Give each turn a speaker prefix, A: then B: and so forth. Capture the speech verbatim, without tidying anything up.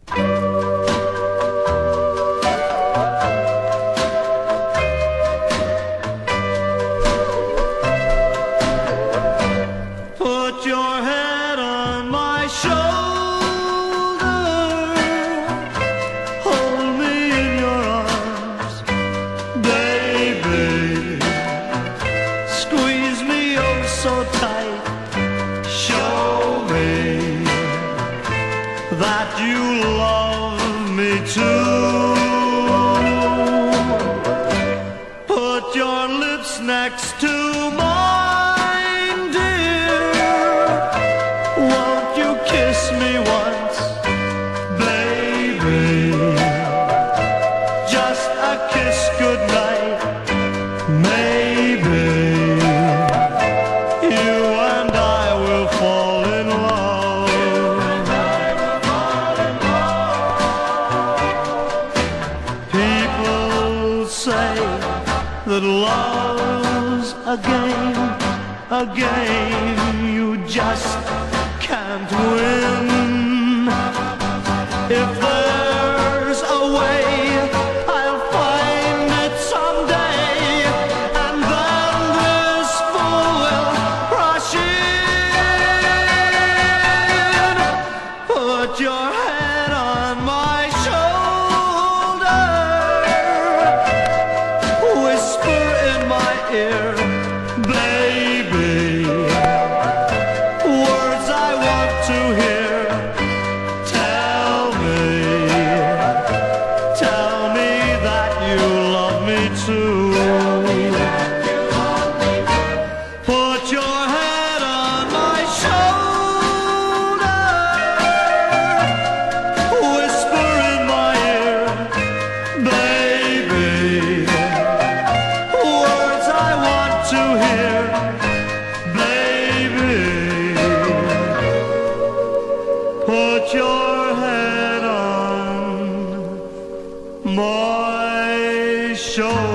A: Put your head on my shoulder, hold me in your arms, baby. Squeeze me oh so tight, show me that you love me too. Put your lips next to mine, dear. Won't you kiss me once, baby? Just a kiss goodnight, maybe. You and I will fall in love. People say that love's a game, a game you just can't win. If there's a way, I'll find it someday, and then this fool will rush in. Put your head on my shoulder, whisper in my ear, baby, words I want to hear. Tell me, tell me that you love me too. Put your head on my shoulder, whisper in my ear, baby, words I want to hear, baby. Put your head on my shoulder.